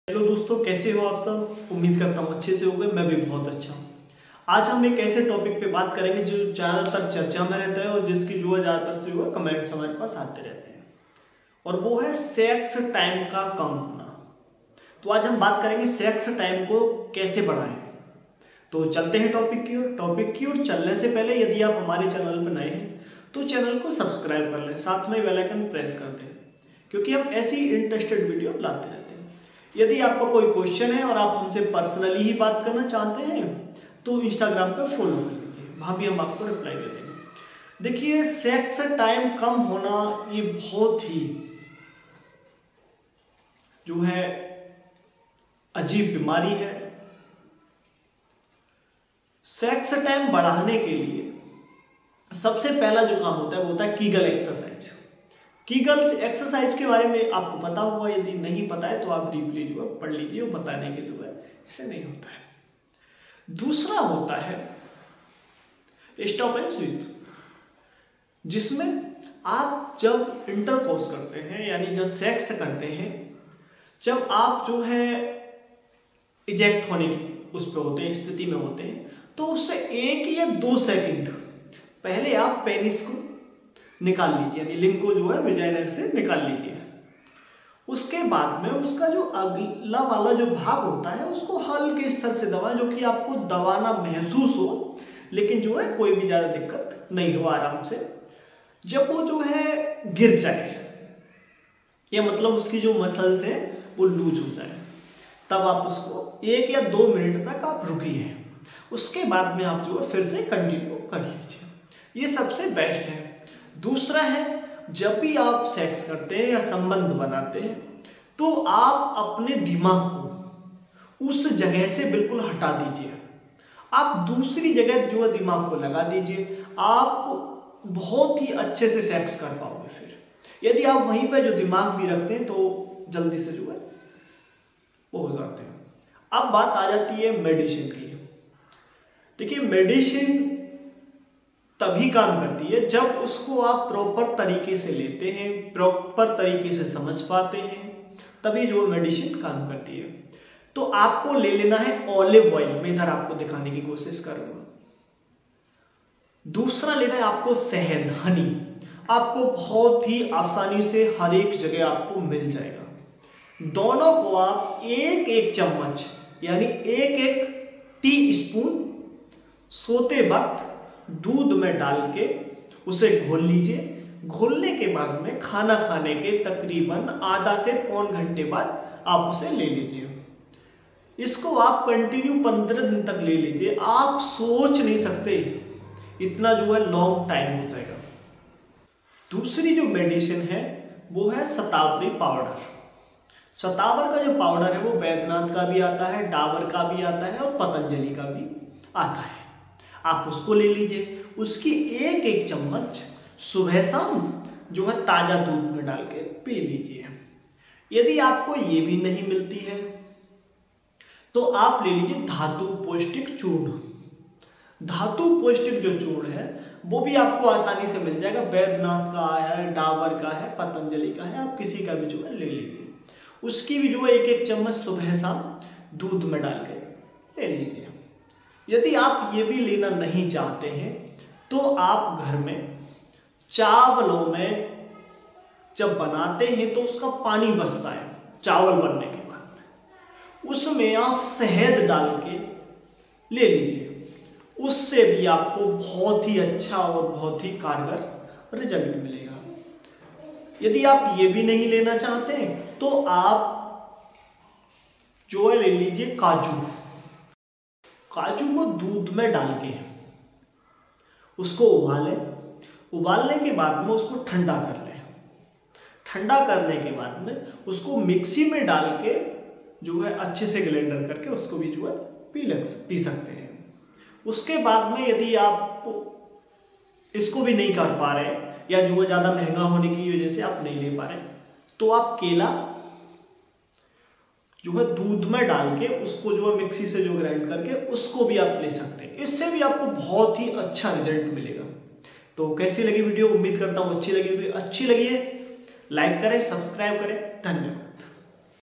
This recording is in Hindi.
हेलो दोस्तों, कैसे हो आप सब। उम्मीद करता हूँ अच्छे से होंगे। मैं भी बहुत अच्छा हूँ। आज हम एक ऐसे टॉपिक पे बात करेंगे जो ज़्यादातर चर्चा में रहता है और जिसकी जो है ज़्यादातर से जो है कमेंट्स हमारे पास आते रहते हैं, और वो है सेक्स टाइम का कम होना। तो आज हम बात करेंगे सेक्स टाइम को कैसे बढ़ाएं। तो चलते हैं टॉपिक की ओर चलने से पहले यदि आप हमारे चैनल पर नए हैं तो चैनल को सब्सक्राइब कर लें, साथ में बेल आइकन प्रेस कर दें, क्योंकि हम ऐसी इंटरेस्टेड वीडियो लाते रहते हैं। यदि आपका कोई क्वेश्चन है और आप हमसे पर्सनली ही बात करना चाहते हैं तो इंस्टाग्राम पर फॉलो कर लीजिए, वहाँ भी हम आपको रिप्लाई दे देंगे। देखिए, सेक्स टाइम कम होना ये बहुत ही जो है अजीब बीमारी है। सेक्स टाइम बढ़ाने के लिए सबसे पहला जो काम होता है वो होता है कीगल एक्सरसाइज। कीगल्स एक्सरसाइज के बारे में आपको पता होगा, यदि नहीं पता है तो आप डीपली जो है पढ़ लीजिए, और बताने के जो है इसे नहीं होता है। दूसरा होता है स्टॉप एंड स्विच, जिसमें आप जब इंटरकोर्स करते हैं यानी जब सेक्स करते हैं, जब आप जो है इजेक्ट होने की उस पर होते हैं, स्थिति में होते हैं, तो उससे 1 या 2 सेकंड पहले आप पेनिस को निकाल लीजिए, यानी लिंग को जो है विजाइना से निकाल लीजिए। उसके बाद में उसका जो अगला वाला जो भाग होता है उसको हल्के स्तर से दबाएं, जो कि आपको दबाना महसूस हो, लेकिन जो है कोई भी ज़्यादा दिक्कत नहीं हो, आराम से। जब वो जो है गिर जाए या मतलब उसकी जो मसल्स है वो लूज हो जाए, तब आप उसको 1 या 2 मिनट तक आप रुकिए। उसके बाद में आप जो है फिर से कंटिन्यू कर लीजिए। ये सबसे बेस्ट है। दूसरा है, जब भी आप सेक्स करते हैं या संबंध बनाते हैं तो आप अपने दिमाग को उस जगह से बिल्कुल हटा दीजिए। आप दूसरी जगह जो है दिमाग को लगा दीजिए, आप बहुत ही अच्छे से सेक्स कर पाओगे। फिर यदि आप वहीं पर जो दिमाग भी रखते हैं तो जल्दी से जो है वो हो जाते हैं। अब बात आ जाती है मेडिसिन की। देखिए, मेडिसिन तभी काम करती है जब उसको आप प्रॉपर तरीके से लेते हैं, प्रॉपर तरीके से समझ पाते हैं, तभी जो मेडिसिन काम करती है। तो आपको ले लेना है ऑलिव ऑयल, मैं इधर आपको दिखाने की कोशिश करूंगा। दूसरा लेना है आपको शहद, हनी। आपको बहुत ही आसानी से हर एक जगह आपको मिल जाएगा। दोनों को आप 1-1 चम्मच यानी 1-1 टीस्पून सोते वक्त दूध में डाल के उसे घोल लीजिए। घोलने के बाद में खाना खाने के तकरीबन आधा से पौन घंटे बाद आप उसे ले लीजिए। इसको आप कंटिन्यू 15 दिन तक ले लीजिए। आप सोच नहीं सकते इतना जो है लॉन्ग टाइम हो जाएगा। दूसरी जो मेडिसिन है वो है शतावरी पाउडर। शतावर का जो पाउडर है वो बैद्यनाथ का भी आता है, डाबर का भी आता है और पतंजलि का भी आता है। आप उसको ले लीजिए। उसकी 1-1 चम्मच सुबह शाम जो है ताजा दूध में डाल के पी लीजिए। यदि आपको ये भी नहीं मिलती है तो आप ले लीजिए धातु पौष्टिक चूर्ण। धातु पौष्टिक जो चूर्ण है वो भी आपको आसानी से मिल जाएगा। बैद्यनाथ का है, डाबर का है, पतंजलि का है, आप किसी का भी जो है ले लीजिए। उसकी भी जो है 1-1 चम्मच सुबह शाम दूध में डाल के ले लीजिए। यदि आप ये भी लेना नहीं चाहते हैं तो आप घर में चावलों में जब बनाते हैं तो उसका पानी बचता है चावल बनने के बाद में, उसमें आप शहद डाल के ले लीजिए। उससे भी आपको बहुत ही अच्छा और बहुत ही कारगर रिजल्ट मिलेगा। यदि आप ये भी नहीं लेना चाहते हैं तो आप जो है ले लीजिए काजू। काजू को दूध में डाल के उसको उबालें। उबालने के बाद में उसको ठंडा कर लें। ठंडा करने के बाद में उसको मिक्सी में डाल के जो है अच्छे से ग्राइंडर करके उसको भी जो है पी सकते हैं। उसके बाद में यदि आप इसको भी नहीं कर पा रहे या जो है ज़्यादा महंगा होने की वजह से आप नहीं ले पा रहे, तो आप केला जो है दूध में डाल के उसको जो है मिक्सी से जो ग्राइंड करके उसको भी आप ले सकते हैं। इससे भी आपको बहुत ही अच्छा रिजल्ट मिलेगा। तो कैसी लगी वीडियो? उम्मीद करता हूँ अच्छी लगी है। लाइक करें, सब्सक्राइब करें। धन्यवाद।